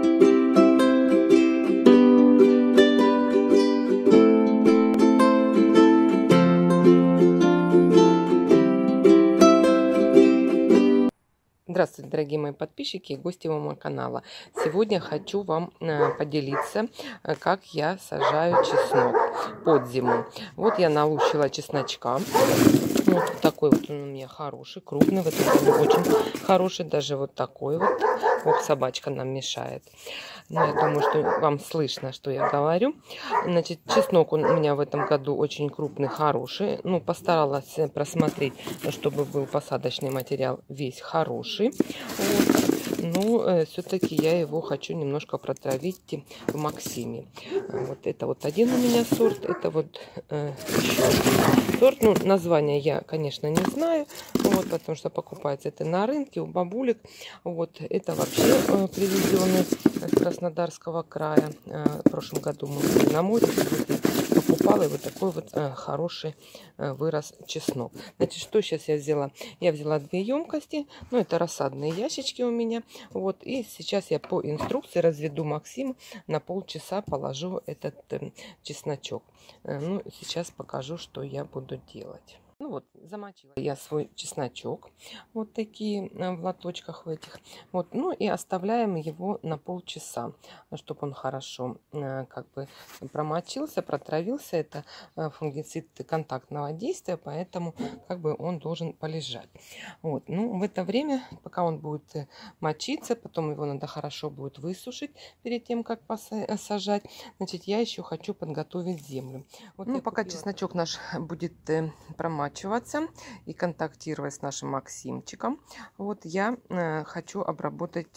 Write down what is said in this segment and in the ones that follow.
Здравствуйте, дорогие мои подписчики и гости моего канала. Сегодня хочу вам поделиться, как я сажаю чеснок под зиму. Вот я налущила чесночка. Вот такой вот он у меня хороший, крупный. В этом году очень хороший. Даже вот такой вот. Ох, собачка нам мешает. Но я думаю, что вам слышно, что я говорю. Значит, чеснок он у меня в этом году очень крупный, хороший. Ну, постаралась просмотреть, чтобы был посадочный материал весь хороший. Вот. Но все-таки я его хочу немножко протравить в Максиме. Вот это вот один у меня сорт. Это вот еще один сорт. Ну, название я, конечно, не знаю. Вот, потому что покупается это на рынке у бабулек. Вот, это вообще привезенный с Краснодарского края. В прошлом году мы были на море, я покупала, и вот такой вот хороший вырос чеснок. Значит, что сейчас я взяла? Я взяла 2 емкости, ну, это рассадные ящички у меня. Вот, и сейчас я по инструкции разведу Максим, на полчаса положу этот чесночок. Ну, сейчас покажу, что я буду делать. Ну вот, замочила я свой чесночок, вот такие в лоточках в этих. Вот, ну и оставляем его на полчаса, чтобы он хорошо как бы промочился, протравился. Это фунгицид контактного действия, поэтому как бы он должен полежать. Вот, ну в это время, пока он будет мочиться, потом его надо хорошо будет высушить перед тем, как сажать. Значит, я еще хочу подготовить землю. Вот, ну, пока чесночок наш будет промачиваться и контактировать с нашим Максимчиком, вот я хочу обработать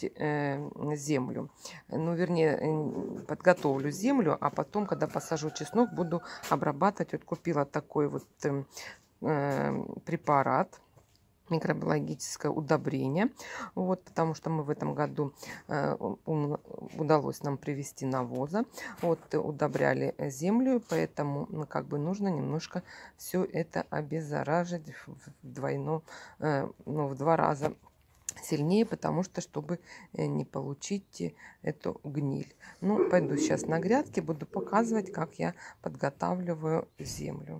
землю. Ну, вернее, подготовлю землю, а потом, когда посажу чеснок, буду обрабатывать. Вот купила такой вот препарат, микробиологическое удобрение, вот, потому что мы в этом году удалось нам привести навоза, вот, удобряли землю, поэтому как бы нужно немножко все это обеззаражить в 2 раза сильнее, потому что чтобы не получить эту гниль. Ну, пойду сейчас на грядке, буду показывать, как я подготавливаю землю.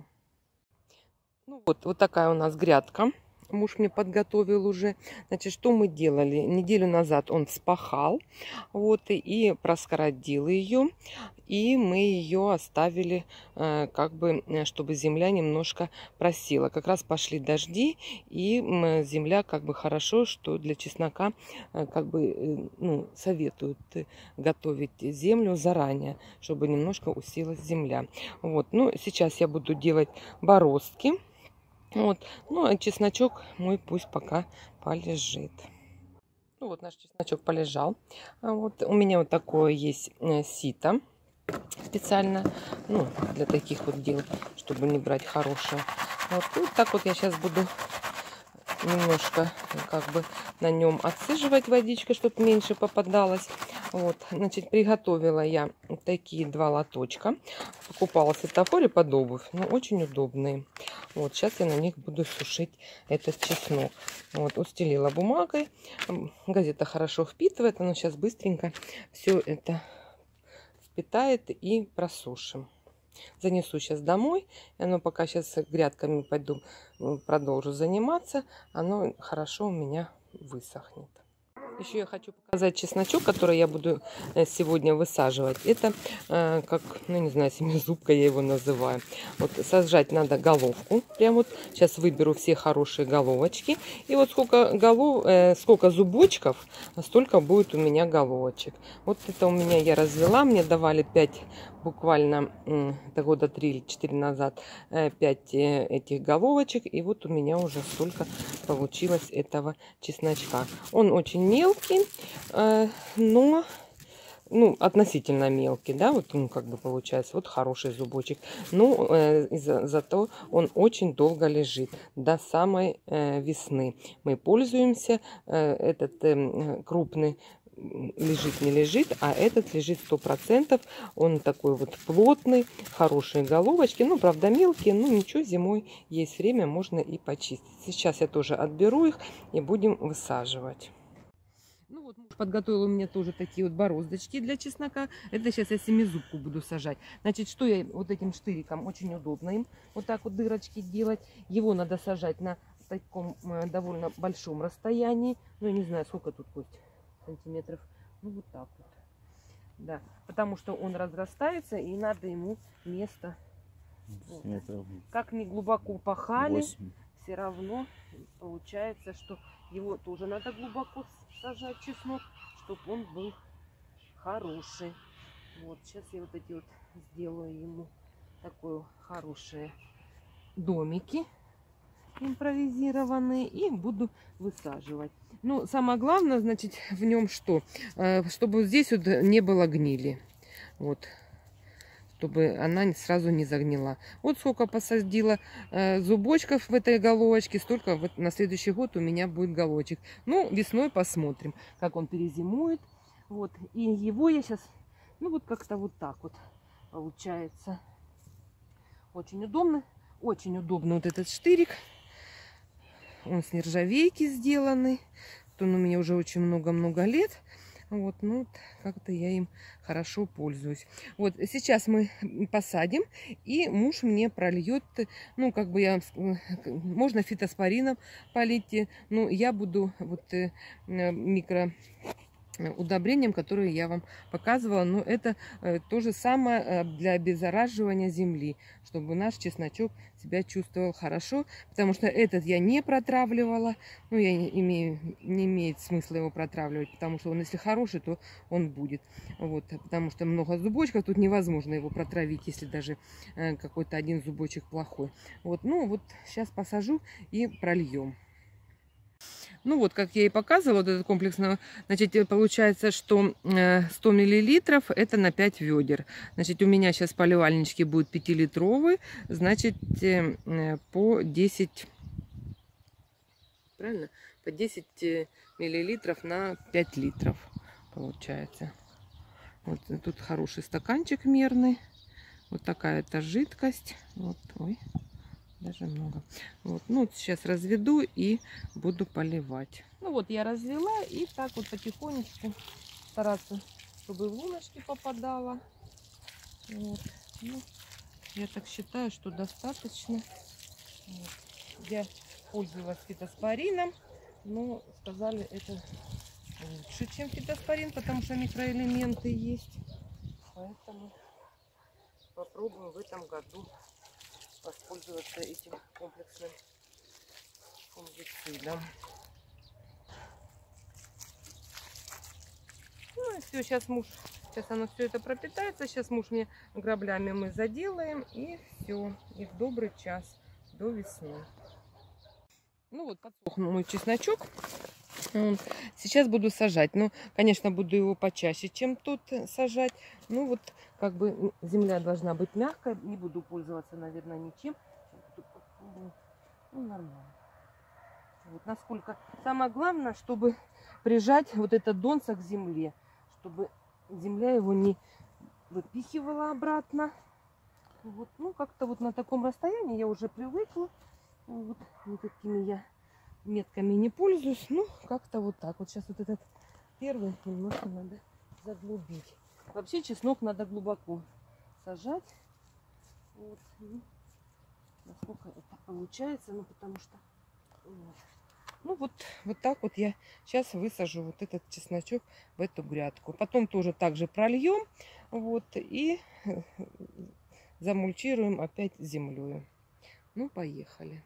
Ну вот такая у нас грядка. Муж мне подготовил уже. Значит, что мы делали? Неделю назад он вспахал, вот, и проскородил ее. И мы ее оставили, как бы, чтобы земля немножко просела. Как раз пошли дожди, и земля как бы хорошо, что для чеснока как бы, ну, советуют готовить землю заранее, чтобы немножко усилилась земля. Вот, ну, сейчас я буду делать бороздки. Вот. Ну, а чесночок мой пусть пока полежит. Ну, вот наш чесночок полежал. Вот у меня вот такое есть сито специально, ну, для таких вот дел, чтобы не брать хорошее. Вот, и так вот я сейчас буду немножко как бы на нем отсиживать водичкой, чтобы меньше попадалось. Вот, значит, приготовила я вот такие 2 лоточка. Покупала в светофоре под обувь, но очень удобные. Вот, сейчас я на них буду сушить этот чеснок. Вот, устелила бумагой. Газета хорошо впитывает, но сейчас быстренько все это впитает и просушим. Занесу сейчас домой, и оно пока сейчас грядками пойду, продолжу заниматься, оно хорошо у меня высохнет. Еще я хочу показать чесночок, который я буду сегодня высаживать. Это как, ну не знаю, семизубка я его называю. Вот сажать надо головку. Прям вот сейчас выберу все хорошие головочки. И вот сколько зубочков, столько будет у меня головочек. Вот это у меня я развела. Мне давали 5, буквально это года 3 или 4 назад, 5 этих головочек. И вот у меня уже столько получилось этого чесночка. Он очень мелкий, но ну, относительно мелкий, да, вот он как бы получается, вот хороший зубочек. Ну, зато он очень долго лежит, до самой весны. Мы пользуемся, этот крупный лежит, не лежит, а этот лежит 100%. Он такой вот плотный, хорошие головочки, ну, правда, мелкие, но ничего, зимой есть время, можно и почистить. Сейчас я тоже отберу их и будем высаживать. Ну вот муж подготовил у меня тоже такие вот бороздочки для чеснока. Это сейчас я семизубку буду сажать. Значит, что я вот этим штыриком, очень удобно им вот так вот дырочки делать. Его надо сажать на таком довольно большом расстоянии. Ну, я не знаю, сколько тут, Кость, сантиметров. Ну, вот так вот. Да, потому что он разрастается, и надо ему место. Вот. Как ни глубоко пахали, 8. все равно получается, что его тоже надо глубоко сажать, чеснок, чтобы он был хороший. Вот, сейчас я вот эти вот сделаю ему такое хорошие домики импровизированные и буду высаживать. Ну, самое главное, значит, в нем что? Чтобы здесь вот не было гнили. Вот. Чтобы она сразу не загнила. Вот сколько посадила зубочков в этой головочке, столько вот на следующий год у меня будет головочек. Ну, весной посмотрим, как он перезимует. Вот. И его я сейчас, ну, вот как-то вот так вот получается. Очень удобно. Очень удобно вот этот штырик. Он с нержавейки сделанный. Он у меня уже очень много-много лет. Вот, ну, как-то я им хорошо пользуюсь. Вот, сейчас мы посадим, и муж мне прольет, ну, как бы можно фитоспорином полить, ну, я буду вот микроудобрением, которое я вам показывала, но это то же самое для обеззараживания земли, чтобы наш чесночок себя чувствовал хорошо, потому что этот я не протравливала, ну, я не имеет смысла его протравливать, потому что он, если хороший, то он будет, вот, потому что много зубочков, тут невозможно его протравить, если даже какой-то один зубочек плохой, вот, ну, вот сейчас посажу и прольем. Ну вот, как я и показывала, вот этот комплексно, значит, получается, что 100 миллилитров это на 5 ведер. Значит, у меня сейчас поливальнички будут 5-литровые, значит, по 10, правильно? По 10 миллилитров на 5 литров получается. Вот тут хороший стаканчик мерный. Вот такая-то жидкость. Вот, ой. Даже много. Вот. Ну, сейчас разведу и буду поливать. Ну вот я развела и так вот потихонечку стараться, чтобы в луночки попадало. Вот. Ну, я так считаю, что достаточно. Вот. Я пользовалась фитоспорином, но сказали, это лучше, чем фитоспорин, потому что микроэлементы есть. Поэтому попробуем в этом году воспользоваться этим комплексным фунгицидом. Ну и все, сейчас оно все это пропитается, сейчас муж мне граблями мы заделаем, и все, и в добрый час до весны. Ну вот подсох мой чесночок. Сейчас буду сажать. Ну, конечно, буду его почаще, чем тут сажать. Ну, вот, как бы земля должна быть мягкая. Не буду пользоваться, наверное, ничем. Ну, нормально. Вот насколько. Самое главное, чтобы прижать вот этот донца к земле. Чтобы земля его не выпихивала обратно. Вот, ну, как-то вот на таком расстоянии я уже привыкла. Вот, никакими я метками не пользуюсь, ну, как-то вот так. Вот сейчас вот этот первый немножко надо заглубить. Вообще чеснок надо глубоко сажать. Вот. Насколько это получается, ну, потому что... Вот. Ну, вот так вот я сейчас высажу вот этот чесночок в эту грядку. Потом тоже так же прольем, вот, и замульчируем опять землей. Ну, поехали.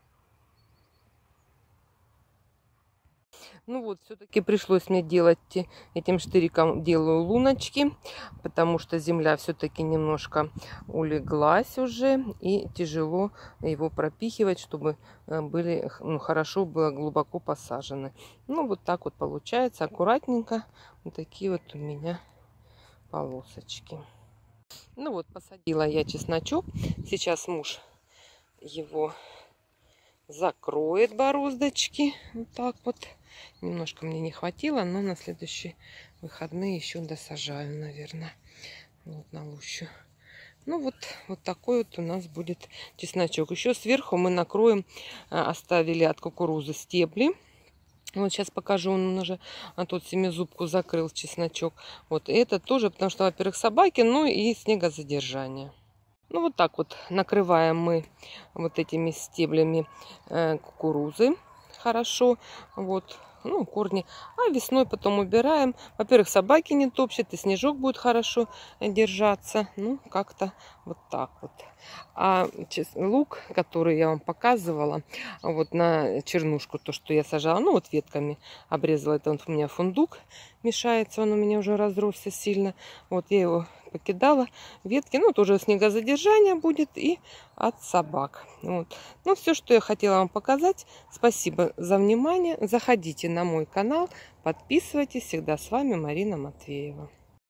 Ну вот, все-таки пришлось мне делать этим штыриком, делаю луночки, потому что земля все-таки немножко улеглась уже, и тяжело его пропихивать, чтобы были, ну, хорошо было глубоко посажены. Ну вот так вот получается, аккуратненько, вот такие вот у меня полосочки. Ну вот, посадила я чесночок, сейчас муж его закроет бороздочки, вот так вот. Немножко мне не хватило, но на следующие выходные еще досажаю, наверное. Вот на лущу. Ну вот такой вот у нас будет чесночок. Еще сверху мы накроем, оставили от кукурузы стебли. Вот сейчас покажу, он уже тут семизубку закрыл, чесночок. Вот это тоже, потому что, во-первых, собаки, ну и снегозадержание. Ну вот так вот накрываем мы вот этими стеблями кукурузы хорошо. Вот, ну, корни. А весной потом убираем. Во-первых, собаки не топчут, и снежок будет хорошо держаться. Ну, как-то вот так вот. А лук, который я вам показывала, вот на чернушку, то, что я сажала, ну, вот ветками обрезала. Это вот у меня фундук мешается, он у меня уже разросся сильно. Вот я его покидала, ветки, ну, тоже снегозадержание будет и от собак. Вот. Ну, все, что я хотела вам показать. Спасибо за внимание. Заходите на мой канал, подписывайтесь. Всегда с вами Марина Матвеева.